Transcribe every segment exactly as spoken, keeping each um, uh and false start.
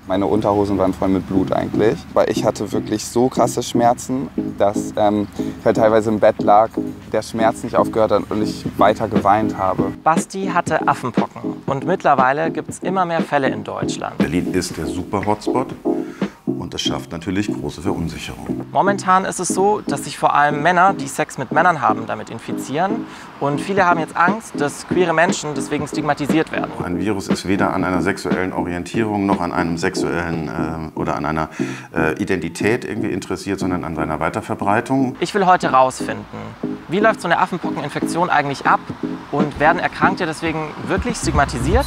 Meine Unterhosen waren voll mit Blut eigentlich, weil ich hatte wirklich so krasse Schmerzen, dass ähm, ich halt teilweise im Bett lag, der Schmerz nicht aufgehört hat und ich weiter geweint habe. Basti hatte Affenpocken und mittlerweile gibt es immer mehr Fälle in Deutschland. Berlin ist der Super-Hotspot und das schafft natürlich große Verunsicherung. Momentan ist es so, dass sich vor allem Männer, die Sex mit Männern haben, damit infizieren. Und viele haben jetzt Angst, dass queere Menschen deswegen stigmatisiert werden. Ein Virus ist weder an einer sexuellen Orientierung noch an einem sexuellen äh, oder an einer äh, Identität irgendwie interessiert, sondern an seiner Weiterverbreitung. Ich will heute rausfinden, wie läuft so eine Affenpockeninfektion eigentlich ab und werden Erkrankte deswegen wirklich stigmatisiert?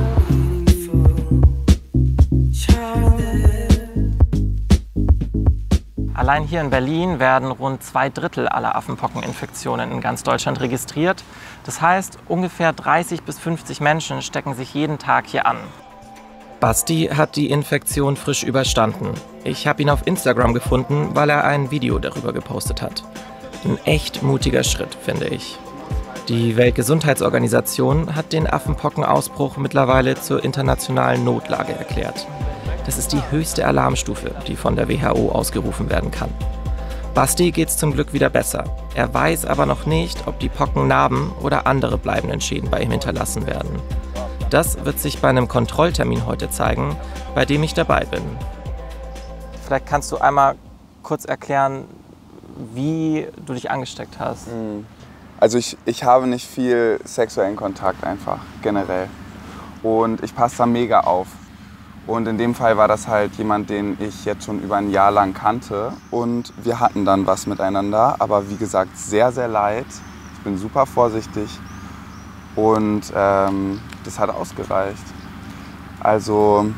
Allein hier in Berlin werden rund zwei Drittel aller Affenpockeninfektionen in ganz Deutschland registriert. Das heißt, ungefähr dreißig bis fünfzig Menschen stecken sich jeden Tag hier an. Basti hat die Infektion frisch überstanden. Ich habe ihn auf Instagram gefunden, weil er ein Video darüber gepostet hat. Ein echt mutiger Schritt, finde ich. Die Weltgesundheitsorganisation hat den Affenpockenausbruch mittlerweile zur internationalen Notlage erklärt. Das ist die höchste Alarmstufe, die von der W H O ausgerufen werden kann. Basti geht's zum Glück wieder besser. Er weiß aber noch nicht, ob die Pocken Narben oder andere bleibenden Schäden bei ihm hinterlassen werden. Das wird sich bei einem Kontrolltermin heute zeigen, bei dem ich dabei bin. Vielleicht kannst du einmal kurz erklären, wie du dich angesteckt hast. Also ich, ich habe nicht viel sexuellen Kontakt einfach, generell. Und ich passe da mega auf. Und in dem Fall war das halt jemand, den ich jetzt schon über ein Jahr lang kannte. Und wir hatten dann was miteinander, aber wie gesagt, sehr, sehr leid. Ich bin super vorsichtig und ähm, das hat ausgereicht. Also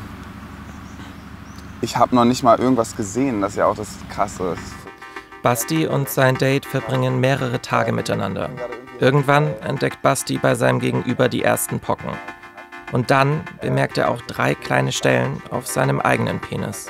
ich habe noch nicht mal irgendwas gesehen, das ist ja auch das Krasse. Basti und sein Date verbringen mehrere Tage miteinander. Irgendwann entdeckt Basti bei seinem Gegenüber die ersten Pocken. Und dann bemerkt er auch drei kleine Stellen auf seinem eigenen Penis.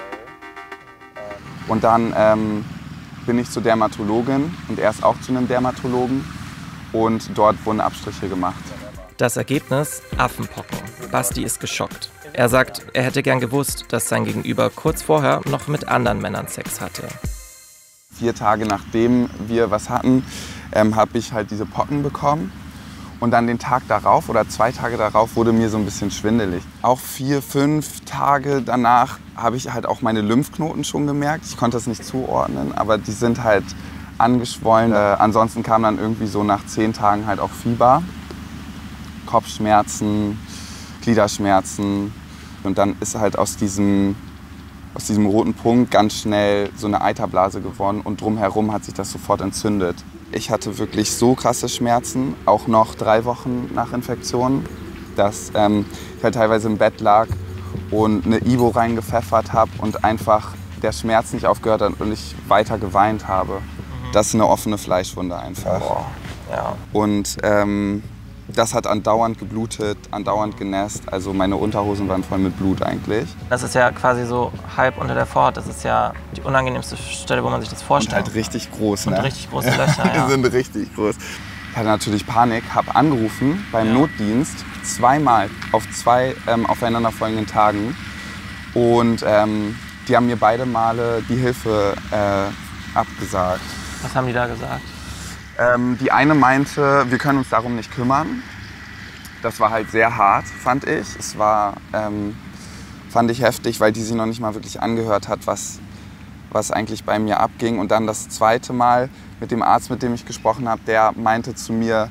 Und dann ähm, bin ich zur Dermatologin und er ist auch zu einem Dermatologen. Und dort wurden Abstriche gemacht. Das Ergebnis? Affenpocken. Basti ist geschockt. Er sagt, er hätte gern gewusst, dass sein Gegenüber kurz vorher noch mit anderen Männern Sex hatte. Vier Tage nachdem wir was hatten, ähm, habe ich halt diese Pocken bekommen. Und dann den Tag darauf oder zwei Tage darauf wurde mir so ein bisschen schwindelig. Auch vier, fünf Tage danach habe ich halt auch meine Lymphknoten schon gemerkt. Ich konnte das nicht zuordnen, aber die sind halt angeschwollen. Äh, ansonsten kam dann irgendwie so nach zehn Tagen halt auch Fieber, Kopfschmerzen, Gliederschmerzen. Und dann ist halt aus diesem, aus diesem roten Punkt ganz schnell so eine Eiterblase geworden und drumherum hat sich das sofort entzündet. Ich hatte wirklich so krasse Schmerzen, auch noch drei Wochen nach Infektion, dass ähm, ich halt teilweise im Bett lag und eine Ibo reingepfeffert habe und einfach der Schmerz nicht aufgehört hat und ich weiter geweint habe. Mhm. Das ist eine offene Fleischwunde einfach. Boah. Ja. Und ähm, das hat andauernd geblutet, andauernd genässt. Also meine Unterhosen waren voll mit Blut eigentlich. Das ist ja quasi so halb unter der Vorhaut. Das ist ja die unangenehmste Stelle, wo man sich das vorstellt. Und halt richtig groß, Und ne? richtig große Löcher, ja. Die sind richtig groß. Ich hatte natürlich Panik, habe angerufen beim ja. Notdienst, zweimal auf zwei ähm, aufeinanderfolgenden Tagen. Und ähm, die haben mir beide Male die Hilfe äh, abgesagt. Was haben die da gesagt? Ähm, die eine meinte, wir können uns darum nicht kümmern. Das war halt sehr hart, fand ich. Es war, ähm, fand ich heftig, weil die sich noch nicht mal wirklich angehört hat, was, was eigentlich bei mir abging. Und dann das zweite Mal mit dem Arzt, mit dem ich gesprochen habe, der meinte zu mir,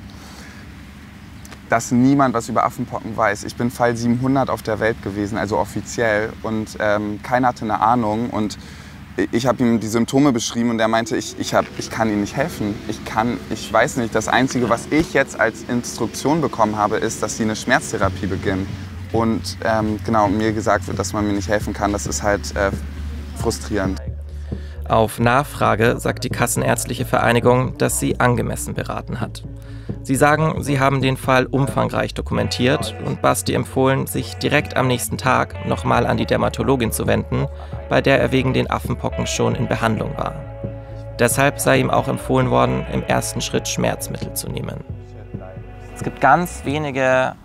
dass niemand was über Affenpocken weiß. Ich bin Fall siebenhundert auf der Welt gewesen, also offiziell. Und ähm, keiner hatte eine Ahnung. Und ich habe ihm die Symptome beschrieben und er meinte, ich, ich, hab, ich kann ihm nicht helfen. Ich, kann, ich weiß nicht, das Einzige, was ich jetzt als Instruktion bekommen habe, ist, dass sie eine Schmerztherapie beginnen. Und ähm, genau, mir gesagt wird, dass man mir nicht helfen kann, das ist halt äh, frustrierend. Auf Nachfrage sagt die Kassenärztliche Vereinigung, dass sie angemessen beraten hat. Sie sagen, sie haben den Fall umfangreich dokumentiert und Basti empfohlen, sich direkt am nächsten Tag nochmal an die Dermatologin zu wenden, bei der er wegen den Affenpocken schon in Behandlung war. Deshalb sei ihm auch empfohlen worden, im ersten Schritt Schmerzmittel zu nehmen. Es gibt ganz wenige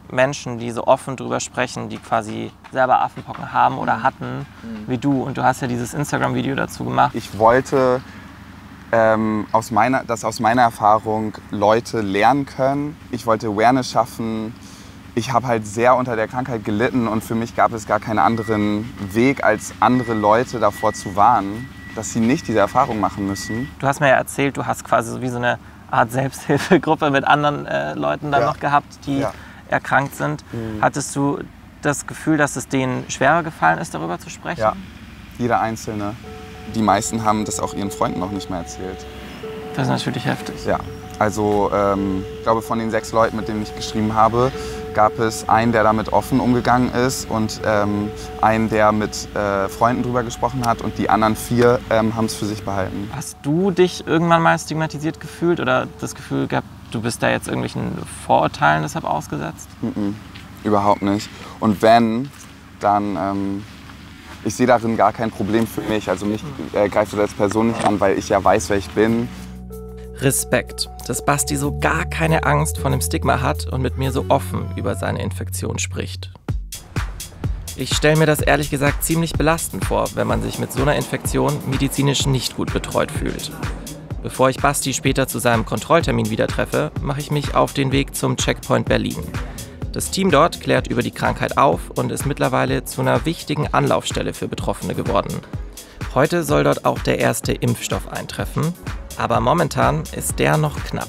Menschen, die so offen drüber sprechen, die quasi selber Affenpocken haben oder hatten, wie du. Und du hast ja dieses Instagram-Video dazu gemacht. Ich wollte, ähm, aus meiner, dass aus meiner Erfahrung Leute lernen können. Ich wollte Awareness schaffen. Ich habe halt sehr unter der Krankheit gelitten und für mich gab es gar keinen anderen Weg, als andere Leute davor zu warnen, dass sie nicht diese Erfahrung machen müssen. Du hast mir ja erzählt, du hast quasi so wie so eine Art Selbsthilfegruppe mit anderen äh, Leuten dann ja. noch gehabt, die ja. erkrankt sind. Mhm. Hattest du das Gefühl, dass es denen schwerer gefallen ist, darüber zu sprechen? Ja, jeder Einzelne. Die meisten haben das auch ihren Freunden noch nicht mehr erzählt. Das ist natürlich heftig. Ja, also ähm, ich glaube, von den sechs Leuten, mit denen ich geschrieben habe, gab es einen, der damit offen umgegangen ist und ähm, einen, der mit äh, Freunden drüber gesprochen hat und die anderen vier ähm, haben es für sich behalten. Hast du dich irgendwann mal stigmatisiert gefühlt oder das Gefühl gehabt, du bist da jetzt irgendwelchen Vorurteilen deshalb ausgesetzt? Mm-mm, überhaupt nicht. Und wenn, dann, ähm, ich sehe darin gar kein Problem für mich. Also mich äh, greift das als Person nicht an, weil ich ja weiß, wer ich bin. Respekt, dass Basti so gar keine Angst vor dem Stigma hat und mit mir so offen über seine Infektion spricht. Ich stelle mir das ehrlich gesagt ziemlich belastend vor, wenn man sich mit so einer Infektion medizinisch nicht gut betreut fühlt. Bevor ich Basti später zu seinem Kontrolltermin wieder treffe, mache ich mich auf den Weg zum Checkpoint Berlin. Das Team dort klärt über die Krankheit auf und ist mittlerweile zu einer wichtigen Anlaufstelle für Betroffene geworden. Heute soll dort auch der erste Impfstoff eintreffen, aber momentan ist der noch knapp.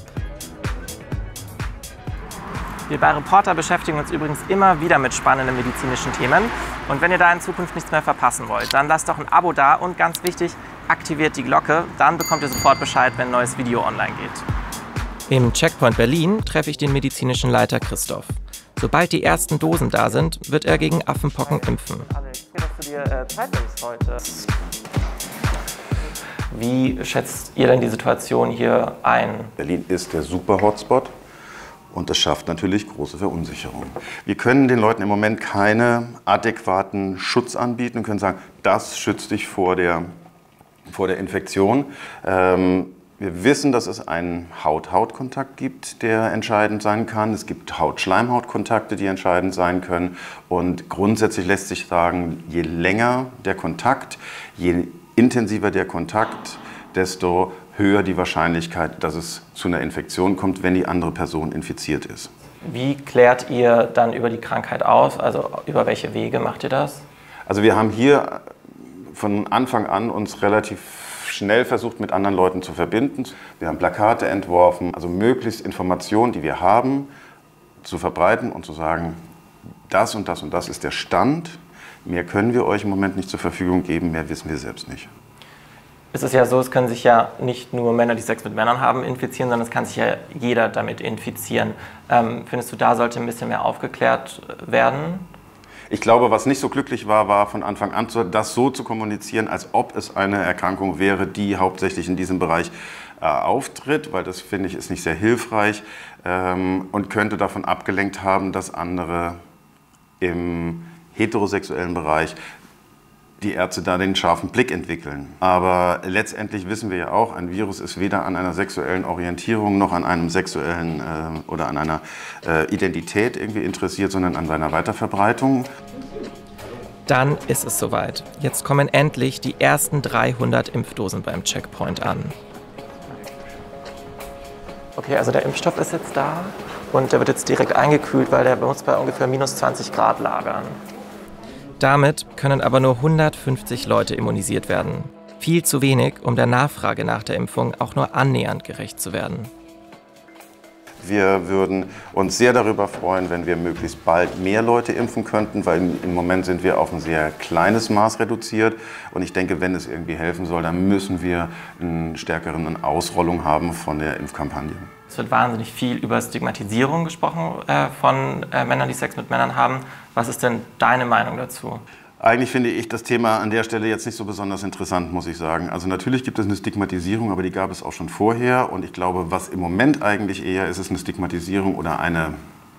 Wir bei Reporter beschäftigen uns übrigens immer wieder mit spannenden medizinischen Themen. Und wenn ihr da in Zukunft nichts mehr verpassen wollt, dann lasst doch ein Abo da und ganz wichtig, aktiviert die Glocke, dann bekommt ihr sofort Bescheid, wenn ein neues Video online geht. Im Checkpoint Berlin treffe ich den medizinischen Leiter Christoph. Sobald die ersten Dosen da sind, wird er gegen Affenpocken impfen. Alex, dass du dir äh, Zeit nimmst heute. Wie schätzt ihr denn die Situation hier ein? Berlin ist der Super-Hotspot und das schafft natürlich große Verunsicherung. Wir können den Leuten im Moment keinen adäquaten Schutz anbieten und können sagen, das schützt dich vor der, vor der Infektion. Ähm, wir wissen, dass es einen Haut-Haut-Kontakt gibt, der entscheidend sein kann. Es gibt Haut-Schleimhaut-Kontakte, die entscheidend sein können. Und grundsätzlich lässt sich sagen, je länger der Kontakt, je intensiver der Kontakt, desto höher die Wahrscheinlichkeit, dass es zu einer Infektion kommt, wenn die andere Person infiziert ist. Wie klärt ihr dann über die Krankheit auf? Also über welche Wege macht ihr das? Also wir haben hier von Anfang an uns relativ schnell versucht, mit anderen Leuten zu verbinden. Wir haben Plakate entworfen, also möglichst Informationen, die wir haben, zu verbreiten und zu sagen, das und das und das ist der Stand. Mehr können wir euch im Moment nicht zur Verfügung geben, mehr wissen wir selbst nicht. Es ist ja so, es können sich ja nicht nur Männer, die Sex mit Männern haben, infizieren, sondern es kann sich ja jeder damit infizieren. Ähm, findest du, da sollte ein bisschen mehr aufgeklärt werden? Ich glaube, was nicht so glücklich war, war von Anfang an das so zu kommunizieren, als ob es eine Erkrankung wäre, die hauptsächlich in diesem Bereich äh, auftritt, weil das, finde ich, ist nicht sehr hilfreich ähm, und könnte davon abgelenkt haben, dass andere im heterosexuellen Bereich die Ärzte da den scharfen Blick entwickeln. Aber letztendlich wissen wir ja auch, ein Virus ist weder an einer sexuellen Orientierung noch an einem sexuellen äh, oder an einer äh, Identität irgendwie interessiert, sondern an seiner Weiterverbreitung. Dann ist es soweit. Jetzt kommen endlich die ersten dreihundert Impfdosen beim Checkpoint an. Okay, also der Impfstoff ist jetzt da und der wird jetzt direkt eingekühlt, weil der muss bei ungefähr minus zwanzig Grad lagern. Damit können aber nur hundertfünfzig Leute immunisiert werden. Viel zu wenig, um der Nachfrage nach der Impfung auch nur annähernd gerecht zu werden. Wir würden uns sehr darüber freuen, wenn wir möglichst bald mehr Leute impfen könnten, weil im Moment sind wir auf ein sehr kleines Maß reduziert. Und ich denke, wenn es irgendwie helfen soll, dann müssen wir eine stärkere Ausrollung haben von der Impfkampagne. Es wird wahnsinnig viel über Stigmatisierung gesprochen äh, von äh, Männern, die Sex mit Männern haben. Was ist denn deine Meinung dazu? Eigentlich finde ich das Thema an der Stelle jetzt nicht so besonders interessant, muss ich sagen. Also natürlich gibt es eine Stigmatisierung, aber die gab es auch schon vorher. Und ich glaube, was im Moment eigentlich eher ist, ist eine Stigmatisierung oder eine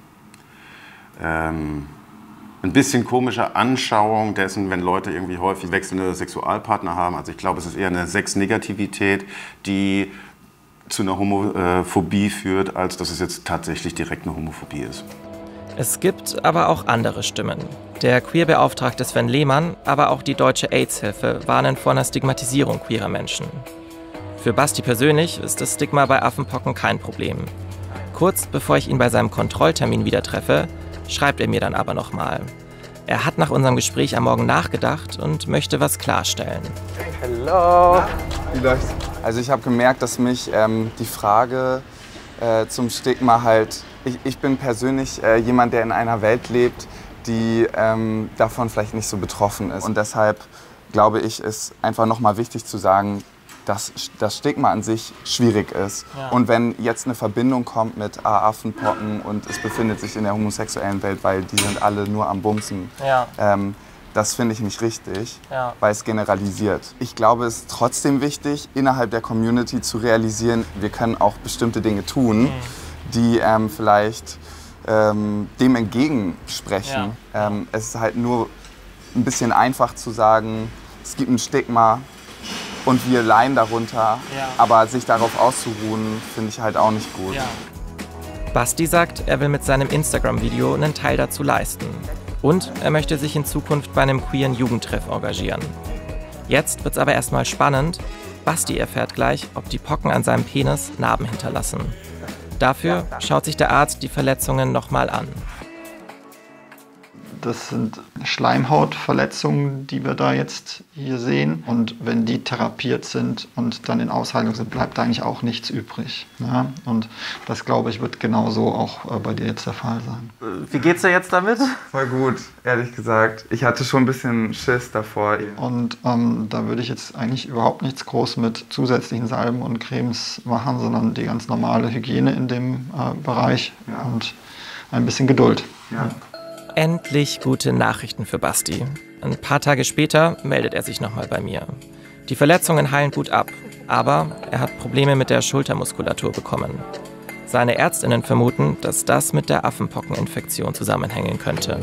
ähm, ein bisschen komische Anschauung dessen, wenn Leute irgendwie häufig wechselnde Sexualpartner haben. Also ich glaube, es ist eher eine Sexnegativität, die zu einer Homophobie führt, als dass es jetzt tatsächlich direkt eine Homophobie ist. Es gibt aber auch andere Stimmen. Der Queer-Beauftragte Sven Lehmann, aber auch die Deutsche AIDS-Hilfe warnen vor einer Stigmatisierung queerer Menschen. Für Basti persönlich ist das Stigma bei Affenpocken kein Problem. Kurz bevor ich ihn bei seinem Kontrolltermin wieder treffe, schreibt er mir dann aber nochmal. Er hat nach unserem Gespräch am Morgen nachgedacht und möchte was klarstellen. Hallo. Wie läuft's? Also ich habe gemerkt, dass mich ähm, die Frage äh, zum Stigma halt... Ich, ich bin persönlich äh, jemand, der in einer Welt lebt, die ähm, davon vielleicht nicht so betroffen ist. Und deshalb glaube ich, ist einfach nochmal wichtig zu sagen, dass das Stigma an sich schwierig ist. Ja. Und wenn jetzt eine Verbindung kommt mit ah, Affenpocken und es befindet sich in der homosexuellen Welt, weil die sind alle nur am Bumsen, ja. ähm, das finde ich nicht richtig, ja. weil es generalisiert. Ich glaube, es ist trotzdem wichtig, innerhalb der Community zu realisieren, wir können auch bestimmte Dinge tun, mhm. die ähm, vielleicht ähm, dem entgegensprechen. Ja. Ähm, es ist halt nur ein bisschen einfach zu sagen, es gibt ein Stigma und wir leiden darunter, ja. aber sich darauf auszuruhen, finde ich halt auch nicht gut. Ja. Basti sagt, er will mit seinem Instagram-Video einen Teil dazu leisten. Und er möchte sich in Zukunft bei einem queeren Jugendtreff engagieren. Jetzt wird's aber erstmal spannend. Basti erfährt gleich, ob die Pocken an seinem Penis Narben hinterlassen. Dafür schaut sich der Arzt die Verletzungen nochmal an. Das sind Schleimhautverletzungen, die wir da jetzt hier sehen. Und wenn die therapiert sind und dann in Ausheilung sind, bleibt eigentlich auch nichts übrig. Ja? Und das, glaube ich, wird genauso auch bei dir jetzt der Fall sein. Wie geht's dir jetzt damit? Voll gut, ehrlich gesagt. Ich hatte schon ein bisschen Schiss davor. Und ähm, da würde ich jetzt eigentlich überhaupt nichts groß mit zusätzlichen Salben und Cremes machen, sondern die ganz normale Hygiene in dem äh, Bereich ja. und ein bisschen Geduld. Ja. Endlich gute Nachrichten für Basti. Ein paar Tage später meldet er sich nochmal bei mir. Die Verletzungen heilen gut ab, aber er hat Probleme mit der Schultermuskulatur bekommen. Seine Ärztinnen vermuten, dass das mit der Affenpockeninfektion zusammenhängen könnte.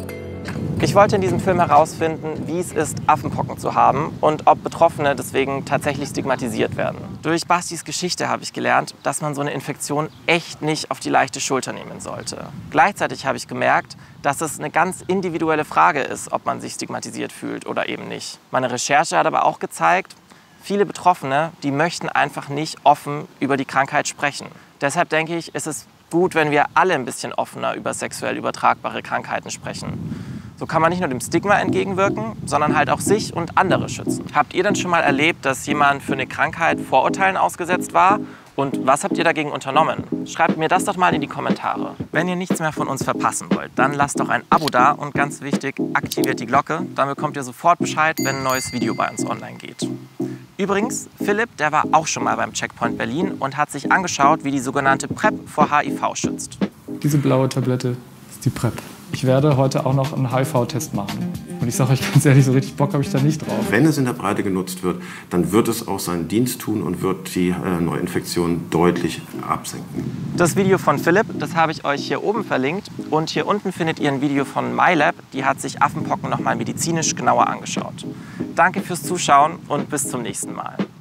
Ich wollte in diesem Film herausfinden, wie es ist, Affenpocken zu haben und ob Betroffene deswegen tatsächlich stigmatisiert werden. Durch Bastis Geschichte habe ich gelernt, dass man so eine Infektion echt nicht auf die leichte Schulter nehmen sollte. Gleichzeitig habe ich gemerkt, dass es eine ganz individuelle Frage ist, ob man sich stigmatisiert fühlt oder eben nicht. Meine Recherche hat aber auch gezeigt, viele Betroffene, die möchten einfach nicht offen über die Krankheit sprechen. Deshalb denke ich, ist es gut, wenn wir alle ein bisschen offener über sexuell übertragbare Krankheiten sprechen. So kann man nicht nur dem Stigma entgegenwirken, sondern halt auch sich und andere schützen. Habt ihr denn schon mal erlebt, dass jemand für eine Krankheit Vorurteilen ausgesetzt war? Und was habt ihr dagegen unternommen? Schreibt mir das doch mal in die Kommentare. Wenn ihr nichts mehr von uns verpassen wollt, dann lasst doch ein Abo da und ganz wichtig, aktiviert die Glocke. Dann bekommt ihr sofort Bescheid, wenn ein neues Video bei uns online geht. Übrigens, Philipp, der war auch schon mal beim Checkpoint Berlin und hat sich angeschaut, wie die sogenannte PrEP vor H I V schützt. Diese blaue Tablette ist die PrEP. Ich werde heute auch noch einen H I V-Test machen. Und ich sage euch ganz ehrlich, so richtig Bock habe ich da nicht drauf. Wenn es in der Breite genutzt wird, dann wird es auch seinen Dienst tun und wird die äh, Neuinfektion deutlich absenken. Das Video von Philipp, das habe ich euch hier oben verlinkt. Und hier unten findet ihr ein Video von MyLab. Die hat sich Affenpocken noch mal medizinisch genauer angeschaut. Danke fürs Zuschauen und bis zum nächsten Mal.